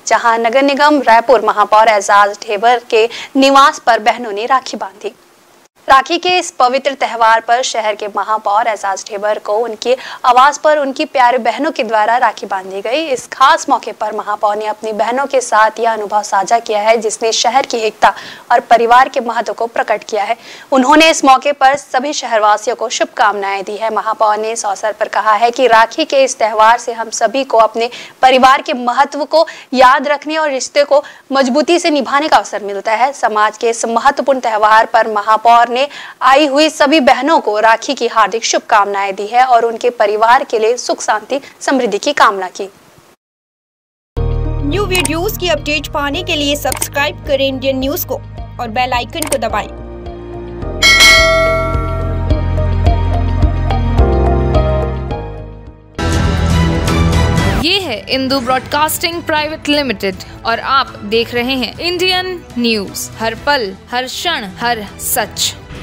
जहां नगर निगम रायपुर महापौर एजाज ढेबर के निवास पर बहनों ने राखी बांधी। राखी के इस पवित्र त्योहार पर शहर के महापौर एजाज ढेबर को उनके आवास पर उनकी प्यारे बहनों के द्वारा राखी बांधी गई। इस खास मौके पर महापौर ने अपनी बहनों के साथ यह अनुभव साझा किया है, जिसने शहर की एकता और परिवार के महत्व को प्रकट किया है। उन्होंने इस मौके पर सभी शहरवासियों को शुभकामनाएं दी है। महापौर ने इस अवसर पर कहा है कि राखी के इस त्योहार से हम सभी को अपने परिवार के महत्व को याद रखने और रिश्ते को मजबूती से निभाने का अवसर मिलता है। समाज के इस महत्वपूर्ण त्योहार पर महापौर ने आई हुई सभी बहनों को राखी की हार्दिक शुभकामनाएं दी है और उनके परिवार के लिए सुख शांति समृद्धि की कामना की। न्यू वीडियोस की अपडेट पाने के लिए सब्सक्राइब करें इंडियन न्यूज को और बेल आइकन को दबाएं। ये है इंदू ब्रॉडकास्टिंग प्राइवेट लिमिटेड और आप देख रहे हैं इंडियन न्यूज, हर पल, हर क्षण, हर सच।